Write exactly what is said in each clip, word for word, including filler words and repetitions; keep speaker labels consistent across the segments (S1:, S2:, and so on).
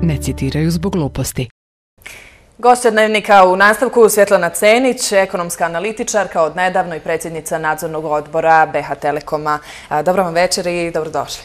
S1: ne citiraju zbog gluposti.
S2: Gošća Dnevnika u nastavku Svjetlana Cenić, ekonomska analitičarka, od nedavno i predsjednica nadzornog odbora B H Telekoma. Dobro vam večer i dobrodošli.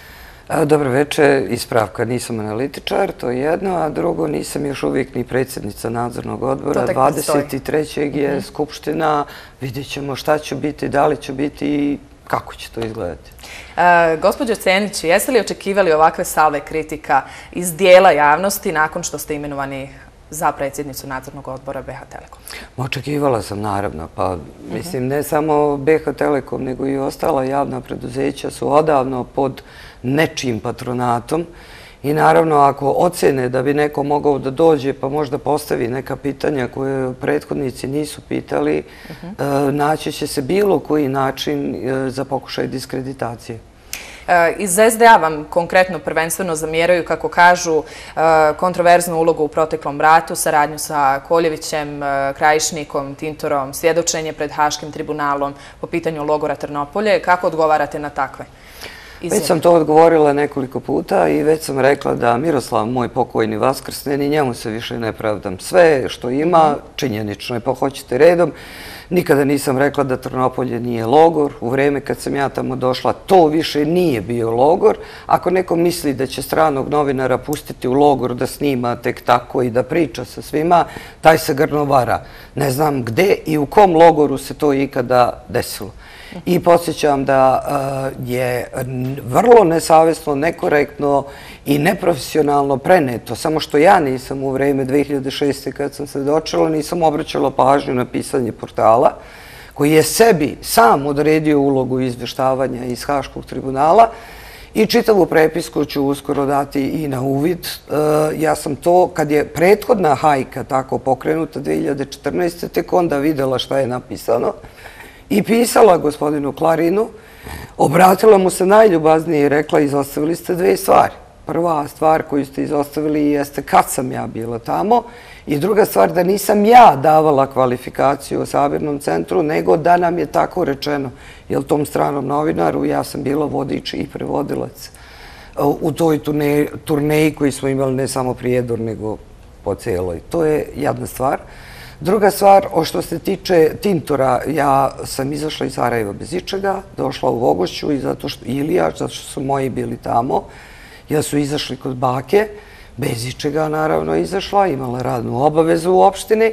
S3: Dobro večer, ispravka, nisam analitičar, to je jedno, a drugo, nisam još uvijek ni predsjednica nadzornog odbora. dvadeset trećeg je skupština, vidjet ćemo šta će biti, da li će biti i kako će to izgledati.
S2: Gospođo Cenić, jeste li očekivali ovakve salve kritika iz dijela javnosti nakon što ste imenovani za predsjednicu nadzornog odbora B H Telekom?
S3: Očekivala sam, naravno. Pa, mislim, ne samo B H Telekom, nego i ostala javna preduzeća su odavno pod nečijim patronatom i naravno ako ocene da bi neko mogao da dođe pa možda postavi neka pitanja koje prethodnici nisu pitali, naći će se bilo koji način za pokušaj diskreditacije.
S2: Iz S D A vam konkretno prvenstveno zamjeraju, kako kažu, kontroverznu ulogu u proteklom ratu, saradnju sa Koljevićem, Krajišnikom, Tintorom, svjedočenje pred Haškim tribunalom po pitanju logora Trnopolje. Kako odgovarate na takve izjave?
S3: Već sam to odgovorila nekoliko puta i već sam rekla da Miroslav, moj pokojni vaskrsne, i njemu se više ne pravdam. Sve što ima, činjenično je, pa hoćete redom. Nikada nisam rekla da Trnopolje nije logor. U vreme kad sam ja tamo došla, to više nije bio logor. Ako neko misli da će stranog novinara pustiti u logor da snima tek tako i da priča sa svima, taj se grno vara. Ne znam gde i u kom logoru se to ikada desilo. I podsjećam da je vrlo nesavjesno, nekorektno i neprofesionalno preneto. Samo što ja nisam u vreme dve hiljade šeste. kad sam se dočela, nisam obraćala pažnju na pisanje portala koji je sebi sam odredio ulogu izvještavanja iz Haškog tribunala i čitavu prepisku ću uskoro dati i na uvid. Ja sam to, kad je prethodna hajka tako pokrenuta dve hiljade četrnaeste. tek onda videla šta je napisano i pisala gospodinu Klarinu, obratila mu se najljubaznije i rekla: izostavili ste dve stvari. Prva stvar koju ste izostavili jeste kad sam ja bila tamo i druga stvar da nisam ja davala kvalifikaciju o sabirnom centru, nego da nam je tako rečeno. Jer tom stranom novinaru ja sam bila vodič i prevodilac u toj turneji koju smo imali ne samo Prijedor, nego po celoj. To je jedna stvar. Druga stvar, o što se tiče Tintora, ja sam izašla iz Sarajeva bez ičega, došla u Vogošću i zato što Ilija, zato što su moji bili tamo, ja su izašli kod bake, bez ičega naravno izašla, imala radnu obavezu u opštini.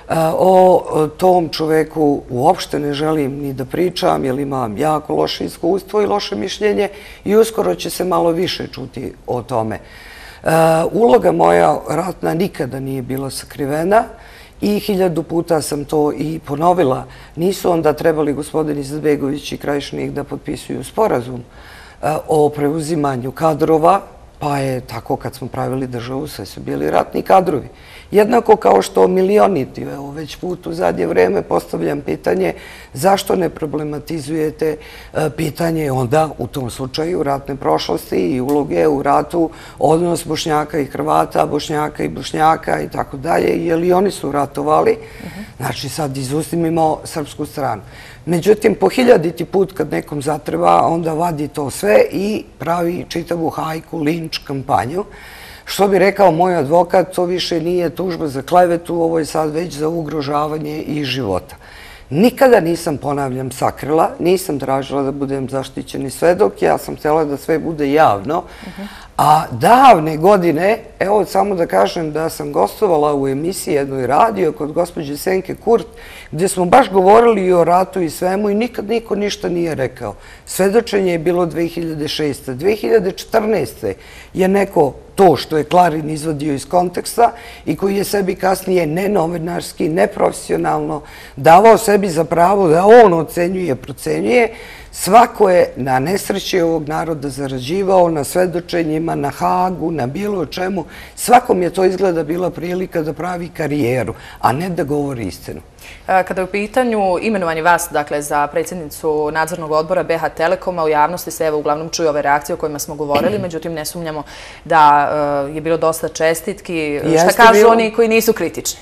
S3: O tom čoveku uopšte ne želim ni da pričam, jer imam jako loše iskustvo i loše mišljenje i uskoro će se malo više čuti o tome. Uloga moja ratna nikada nije bila sakrivena i hiljadu puta sam to i ponovila. Nisu onda trebali gospodin Izetbegović i Krajišnik da potpisuju sporazum o preuzimanju kadrova, pa je tako kad smo pravili državu, sve su bili ratni kadrovi. Jednako kao što milioniti, evo već put u zadnje vreme postavljam pitanje zašto ne problematizujete pitanje onda u tom slučaju ratne prošlosti i uloge u ratu, odnos Bošnjaka i Hrvata, Bošnjaka i Bošnjaka i tako dalje, jer i oni su ratovali. Znači sad izuzmimo srpsku stranu. Međutim, po hiljaditi put kad nekom zatreba, onda vadi to sve i pravi čitavu hajku, linč, kampanju. Što bi rekao moj advokat, to više nije tužba za klevetu, ovo je sad već za ugrožavanje i života. Nikada nisam, ponavljam, sakrila, nisam tražila da budem zaštićeni svedok, ja sam htjela da sve bude javno, a davne godine, evo samo da kažem da sam gostovala u emisiji jednoj radio kod gospođe Senke Kurt, gdje smo baš govorili i o ratu i svemu i nikad niko ništa nije rekao. Svedočenje je bilo dve hiljade šeste. dve hiljade četrnaeste. je neko to što je Klarin izvadio iz konteksta i koji je sebi kasnije nenovinarski, neprofesionalno davao sebi za pravo da on ocenjuje, procenjuje. Svako je na nesreći ovog naroda zarađivao, na svedočenjima, na Hagu, na bilo čemu. Svakom je to izgleda bila prilika da pravi karijeru, a ne da govori istinu.
S2: Kada je u pitanju imenovanje vas, dakle, za predsjednicu nadzornog odbora B H Telekoma, u javnosti se evo uglavnom čuju ove reakcije o kojima smo govorili, međutim ne sumnjamo da je bilo dosta čestitki. Šta kažu oni koji nisu kritični?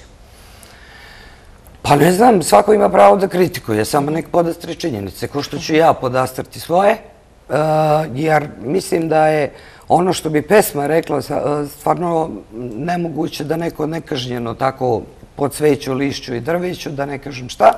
S3: Pa ne znam, svako ima pravo da kritikuje, samo nek podastre činjenice, ko što ću ja podastrati svoje, jer mislim da je ono što bi pesma rekla, stvarno nemoguće da neko nekažnjeno tako pod cveću, lišću i drveću, da ne kažem šta,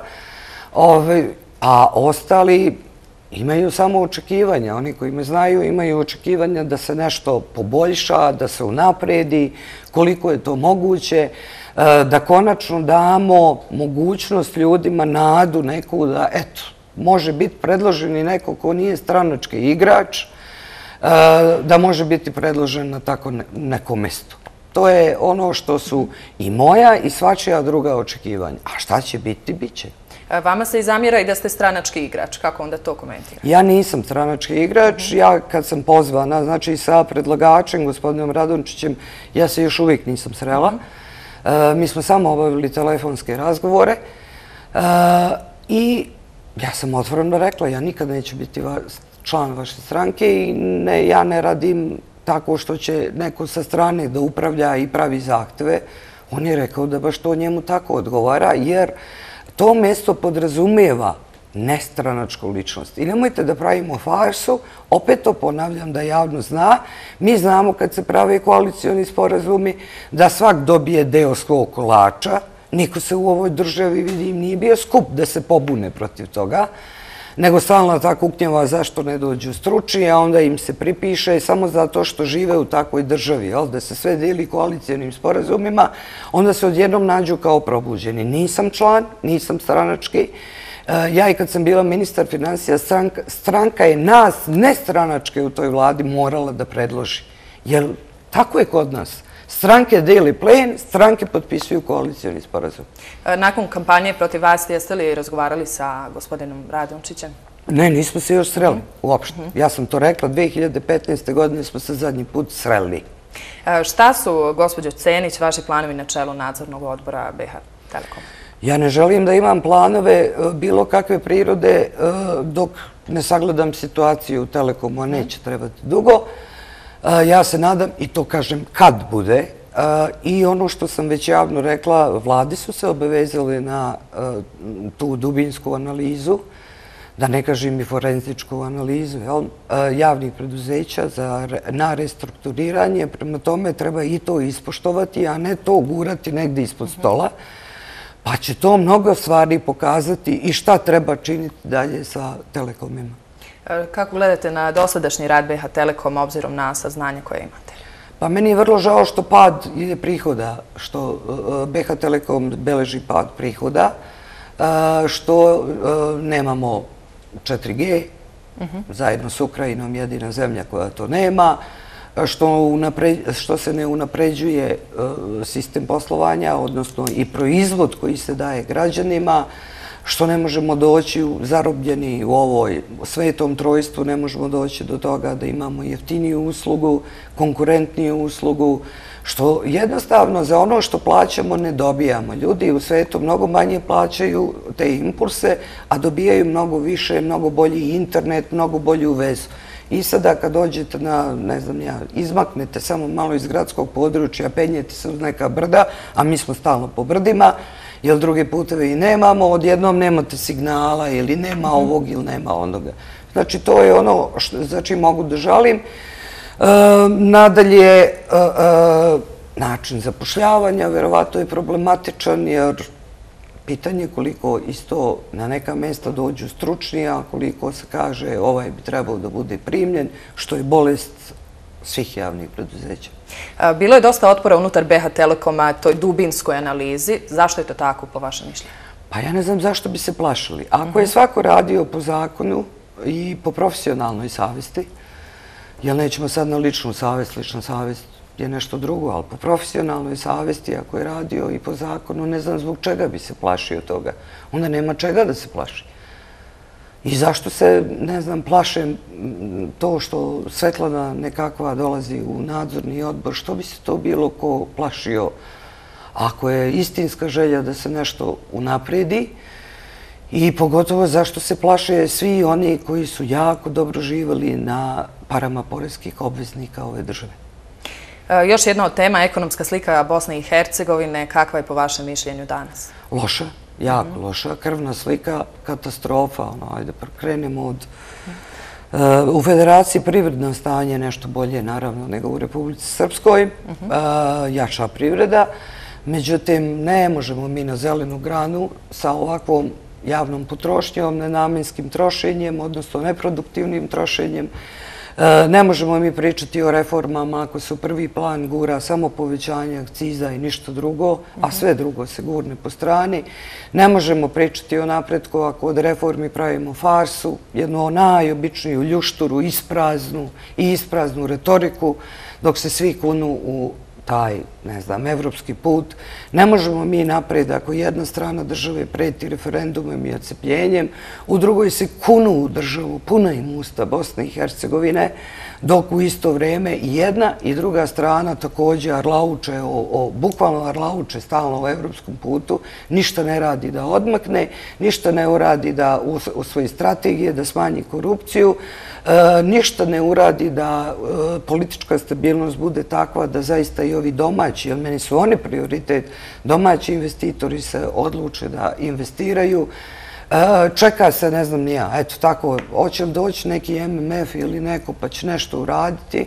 S3: a ostali imaju samo očekivanja. Oni koji me znaju imaju očekivanja da se nešto poboljša, da se unapredi, koliko je to moguće, da konačno damo mogućnost ljudima, nadu neku da, eto, može biti predložen i neko ko nije stranački igrač, da može biti predložen na tako nekom mestu. To je ono što su i moja i svačija druga očekivanja. A šta će biti, bit će.
S2: Vama se i zamjera i da ste stranački igrač. Kako onda to komentirate?
S3: Ja nisam stranački igrač. Ja kad sam pozvana, znači sa predlagačem, gospodinom Radončićem, ja se još uvijek nisam srela. Mi smo samo obavili telefonske razgovore i ja sam otvoreno rekla, ja nikad neću biti član vaše stranke i ja ne radim tako što će neko sa strane da upravlja i pravi zahteve. On je rekao da baš to njemu tako odgovara, jer to mjesto podrazumijeva nestranačku ličnost. I nemojte da pravimo farsu, opet to ponavljam da javno zna. Mi znamo kad se prave koalicioni sporazumi da svak dobije deo svog kolača. Niko se u ovoj državi, vidim, nije bio skup da se pobune protiv toga, nego stalno tako uknjava zašto ne dođu stručni, a onda im se pripiše samo zato što žive u takvoj državi, da se sve deli koalicijonim sporazumima, onda se odjednom nađu kao probuđeni. Nisam član, nisam stranački. Ja i kad sam bila ministar financija, stranka je nas, nestranačke u toj vladi, morala da predloži. Jer tako je kod nas. Stranke deli plen, stranke potpisuju koalicijoni sporazum.
S2: Nakon kampanje protiv vas, jeste li razgovarali sa gospodinom Radončićem?
S3: Ne, nismo se još sreli, uopšte. Ja sam to rekla, dve hiljade petnaeste. godine smo se zadnji put sreli.
S2: Šta su, gospođo Cenić, vaši planovi na čelu nadzornog odbora B H Telekoma?
S3: Ja ne želim da imam planove bilo kakve prirode dok ne sagledam situaciju u Telekomu, a neće trebati dugo. Ja se nadam, i to kažem kad bude, i ono što sam već javno rekla, vladi su se obavezali na tu dubinsku analizu, da ne kažem i forenzičku analizu javnih preduzeća na restrukturiranje. Prema tome treba i to ispoštovati, a ne to gurati negdje ispod stola. Pa će to mnogo stvari pokazati i šta treba činiti dalje sa Telekomima.
S2: Kako gledate na dosadašnji rad B H Telekoma obzirom na saznanje koje imate?
S3: Pa meni je vrlo žao što pad je prihoda, što B H Telekom beleži pad prihoda, što nemamo četiri G, zajedno s Ukrajinom jedina zemlja koja to nema, što se ne unapređuje sistem poslovanja, odnosno i proizvod koji se daje građanima, što ne možemo doći zarobljeni u ovoj svetom trojstvu, ne možemo doći do toga da imamo jeftiniju uslugu, konkurentniju uslugu, što jednostavno za ono što plaćamo ne dobijamo. Ljudi u svetu mnogo manje plaćaju te impulse, a dobijaju mnogo više, mnogo bolji internet, mnogo bolju vezu. I sada kad dođete na, ne znam ja, izmaknete samo malo iz gradskog područja, penjete se uz neka brda, a mi smo stalno po brdima, jer druge puteve i nemamo, odjednom nemate signala ili nema ovog ili nema onoga. Znači, to je ono za čim mogu da žalim. Nadalje, način zapošljavanja verovatno je problematičan, jer pitanje koliko isto na neka mesta dođu stručni, a koliko se kaže ovaj bi trebao da bude primljen, što je bolest svih javnih preduzeća.
S2: Bilo je dosta otpora unutar B H Telekoma toj dubinskoj analizi. Zašto je to tako, po vašem mišljenju?
S3: Pa ja ne znam zašto bi se plašili. Ako je svako radio po zakonu i po profesionalnoj savesti, jer nećemo sad na ličnu savest, lična savest je nešto drugo, ali po profesionalnoj savesti, ako je radio i po zakonu, ne znam zbog čega bi se plašio toga. Onda nema čega da se plaši. I zašto se, ne znam, plašem to što Svetlana nekakva dolazi u nadzorni odbor, što bi se to bilo ko plašio ako je istinska želja da se nešto unapredi i pogotovo zašto se plaše svi oni koji su jako dobro živjeli na parama poreskih obveznika ove države.
S2: Još jedna od tema, ekonomska slika Bosne i Hercegovine, kakva je po vašem mišljenju danas?
S3: Loša. Jako loša, krvna slika, katastrofa, ajde krenemo od U Federaciji privredno stanje je nešto bolje, naravno, nego u Republici Srpskoj, jača privreda. Međutim, ne možemo mi na zelenu granu sa ovakvom javnom potrošnjom, nenamenskim trošenjem, odnosno neproduktivnim trošenjem. Ne možemo mi pričati o reformama ako se u prvi plan gura samo povećanje akciza i ništa drugo, a sve drugo se gurne po strani. Ne možemo pričati o napretku ako od reformi pravimo farsu, jednu najobičniju ljušturu, ispraznu i ispraznu retoriku, dok se svi kunu u taj, ne znam, evropski put. Ne možemo mi napred ako jedna strana države preti referendumom i odcepljenjem, u drugoj se kunu u državu, puna im usta Bosne i Hercegovine, dok u isto vrijeme i jedna i druga strana također arlauče, bukvalno arlauče stalno u evropskom putu, ništa ne radi da odmakne, ništa ne uradi da u svoje strategije, da smanji korupciju, ništa ne uradi da politička stabilnost bude takva da zaista i ovi domaći, jer meni su oni prioritet, domaći investitori se odluče da investiraju. Čeka se, ne znam ni ja, eto tako, hoće li doći neki M M F ili neko pa će nešto uraditi.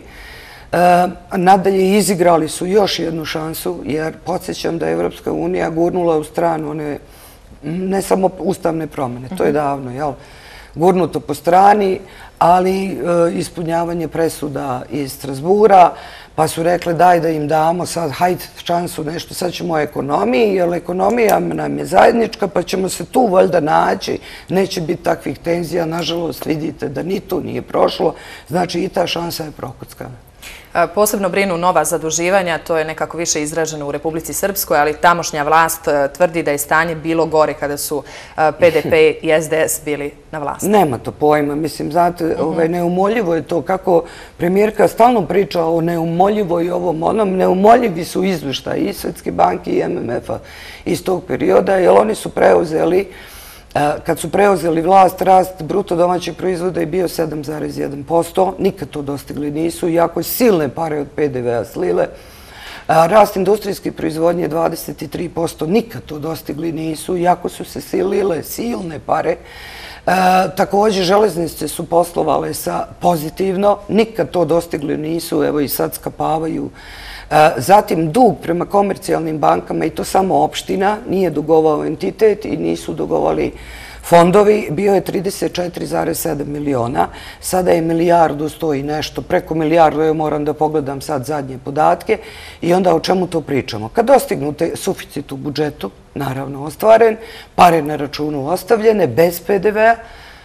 S3: Nadalje, izigrali su još jednu šansu, jer podsjećam da je Evropska unija gurnula u stranu one, ne samo ustavne promjene, to je davno, jel? Gurnuto po strani, ali ispunjavanje presuda iz Strasbura, pa su rekli daj da im damo sad, hajde šansu nešto, sad ćemo o ekonomiji, jer ekonomija nam je zajednička, pa ćemo se tu valjda naći, neće biti takvih tenzija, nažalost vidite da ni to nije prošlo, znači i ta šansa je prokockana.
S2: Posebno brinu nova zaduživanja, to je nekako više izraženo u Republici Srpskoj, ali tamošnja vlast tvrdi da je stanje bilo gore kada su P D P i S D S bili na vlasti.
S3: Nema to pojma, mislim, znate, neumoljivo je to kako premijerka stalno priča o neumoljivo i ovom onom, neumoljivi su izveštaji i Svetske banke i M M F-a iz tog perioda, jer oni su preuzeli kad su preuzeli vlast, rast bruto domaćeg proizvoda je bio sedam zarez jedan posto, nikad to dostigli nisu, iako silne pare od P D V-a slile. Rast industrijske proizvodnje je dvadeset tri posto, nikad to dostigli nisu, iako su se silile silne pare. Također, železnice su poslovale sa pozitivno, nikad to dostigli nisu, evo i sad skapavaju. Zatim, dug prema komercijalnim bankama, i to samo opština, nije dugovao entitet i nisu dugovali fondovi, bio je trideset četiri zarez sedam miliona, sada je milijardu stoji nešto, preko milijardu, ja moram da pogledam sad zadnje podatke, i onda o čemu to pričamo? Kad dostignute suficit u budžetu, naravno ostvaren, pare na računu ostavljene, bez P D V-a,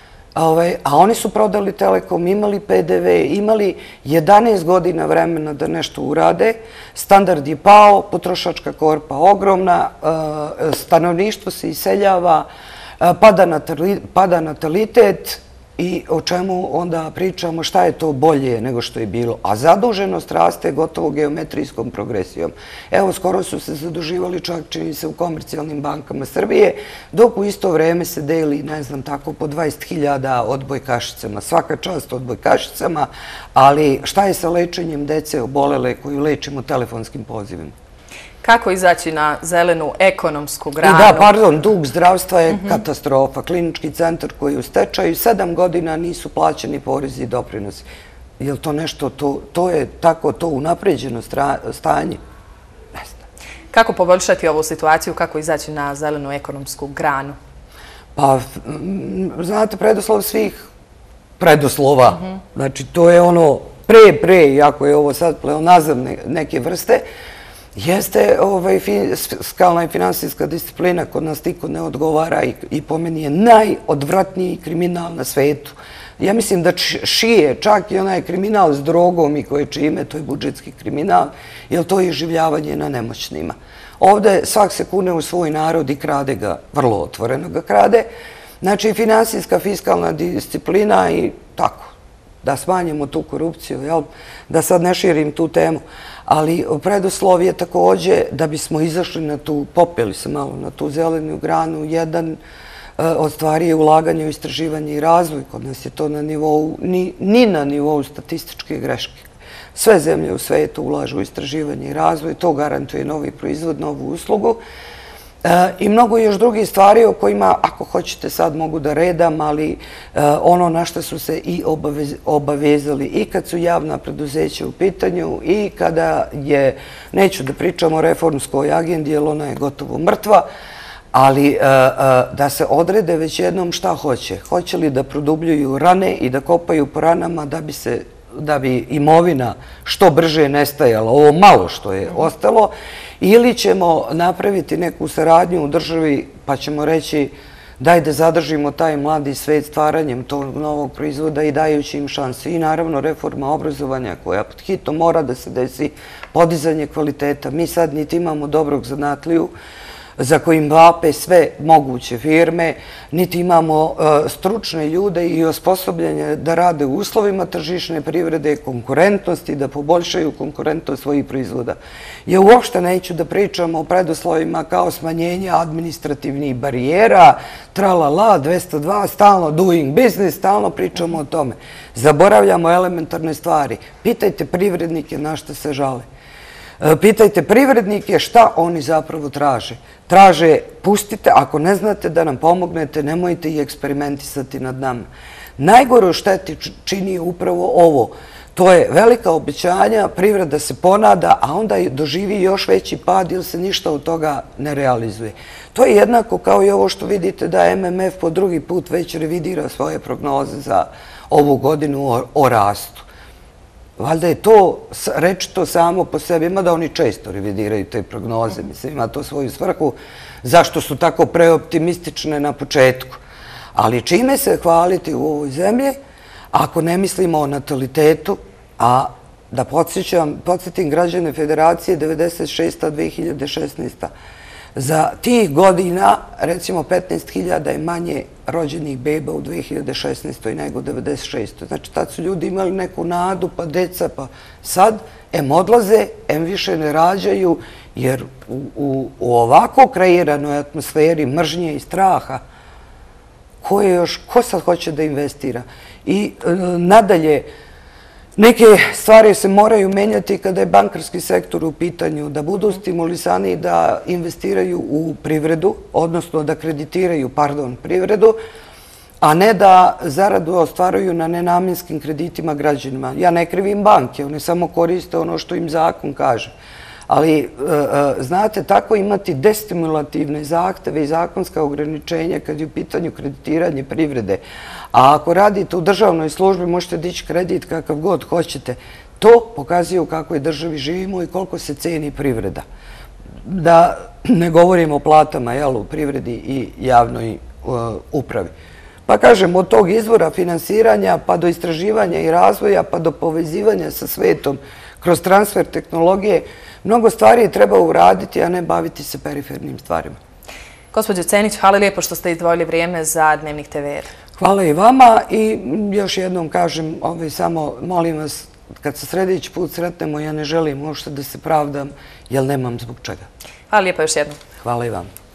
S3: a oni su prodali Telekom, imali P D V, imali jedanaest godina vremena da nešto urade, standard je pao, potrošačka korpa ogromna, stanovništvo se iseljava, pada natalitet i o čemu onda pričamo šta je to bolje nego što je bilo. A zaduženost raste gotovo geometrijskom progresijom. Evo, skoro su se zaduživali čak čini se u komercijalnim bankama Srbije, dok u isto vreme se deli, ne znam, tako po dvadeset hiljada odbojkašicama. Svaka čast odbojkašicama, ali šta je sa lečenjem dece obolele koju lečimo telefonskim pozivima?
S2: Kako izaći na zelenu ekonomsku granu?
S3: Da, pardon, dug zdravstva je katastrofa. Klinički centar koji je u stečaju, sedam godina nisu plaćeni porezi i doprinosi. Je li to nešto, to je tako to unapređeno stanje? Ne znam.
S2: Kako poboljšati ovu situaciju, kako izaći na zelenu ekonomsku granu?
S3: Pa, znate, preduslov svih preduslova. Znači, to je ono pre, pre, iako je ovo sad pleonazam neke vrste, jeste fiskalna i finansijska disciplina kod nas niko ne odgovara i po meni je najodvratniji kriminal na svetu. Ja mislim da šije čak i onaj kriminal s drogom i koje čime, to je budžetski kriminal, jer to je življavanje na nemoćnima. Ovdje svak se kune u svoj narod i krade ga, vrlo otvoreno ga krade. Znači, finansijska, fiskalna disciplina i tako, da smanjimo tu korupciju, da sad ne širim tu temu. Ali preduslov je također da bismo izašli na tu, popeli se malo na tu zelenu granu, jedan od stvari je ulaganje u istraživanje i razvoj. Kod nas je to na nivou, ni na nivou statističke greške. Sve zemlje u svijetu ulažu u istraživanje i razvoj, to garantuje novi proizvod, novu uslugu. I mnogo još drugih stvari o kojima, ako hoćete, sad mogu da redam, ali ono na što su se i obavezali i kad su javna preduzeća u pitanju i kada je, neću da pričam o reformskoj agendi, jer ona je gotovo mrtva, ali da se odrede već jednom šta hoće. Hoće li da produbljuju rane i da kopaju po ranama da bi se da bi imovina što brže nestajala, ovo malo što je ostalo, ili ćemo napraviti neku saradnju u državi pa ćemo reći daj da zadržimo taj mladi svet stvaranjem tog novog proizvoda i dajući im šanse. I naravno reforma obrazovanja koja pod hitno mora da se desi, podizanje kvaliteta. Mi sad niti imamo dobrog zanatliju za kojim vape sve moguće firme, niti imamo stručne ljude i osposobljanje da rade u uslovima tržišne privrede, konkurentnosti, da poboljšaju konkurentnost svojih proizvoda. Ja uopšte neću da pričam o preduslovima kao smanjenje administrativnih barijera, tralala, dvesta dva, stalno doing business, stalno pričamo o tome. Zaboravljamo elementarne stvari. Pitajte privrednike na što se žale. Pitajte privrednike šta oni zapravo traže. Traže, pustite, ako ne znate da nam pomognete, nemojte i eksperimentisati nad nama. Najgore šteti čini upravo ovo. To je velika obećanja, privreda se ponada, a onda doživi još veći pad ili se ništa od toga ne realizuje. To je jednako kao i ovo što vidite da M M F po drugi put već revidira svoje prognoze za ovu godinu o rastu. Valjda je to rečito samo po sebi, ima da oni često revidiraju te prognoze, mislim, ima to svoju svrhu, zašto su tako preoptimistične na početku. Ali čime se hvaliti u ovoj zemlji, ako ne mislimo o natalitetu, a da podsjetim građane Federacije devedeset šesta do dve hiljade šesnaesta. Za tih godina, recimo petnaest hiljada je manje rođenih beba u dve hiljade šesnaestoj nego devedeset šestoj. Znači, tad su ljudi imali neku nadu, pa deca, pa sad, em odlaze, em više ne rađaju, jer u ovako kreiranoj atmosferi mržnje i straha, ko je još, ko sad hoće da investira? I nadalje, neke stvari se moraju menjati kada je bankarski sektor u pitanju, da budu stimulisani da investiraju u privredu, odnosno da kreditiraju, pardon, privredu, a ne da zaradu ostvaruju na nenamjenskim kreditima građanima. Ja ne krivim banke, one samo koriste ono što im zakon kaže. Ali, znate, tako imati destimulativne zahteve i zakonska ograničenja kad je u pitanju kreditiranje privrede. A ako radite u državnoj službi, možete dići kredit kakav god hoćete. To pokazuje u kakvoj državi živimo i koliko se ceni privreda. Da ne govorimo o platama, jel, u privredi i javnoj upravi. Pa kažem, od tog izvora finansiranja pa do istraživanja i razvoja pa do povezivanja sa svetom kroz transfer tehnologije, mnogo stvari treba uraditi, a ne baviti se perifernim stvarima.
S2: Gospođo Cenić, hvala lijepo što ste izdvojili vrijeme za Dnevnik te ve er.
S3: Hvala i vama i još jednom kažem, samo molim vas, kad se sljedeći put sretnemo, ja ne želim uopšte da se pravdam, jer nemam zbog čega.
S2: Hvala lijepo još jednom.
S3: Hvala i vama.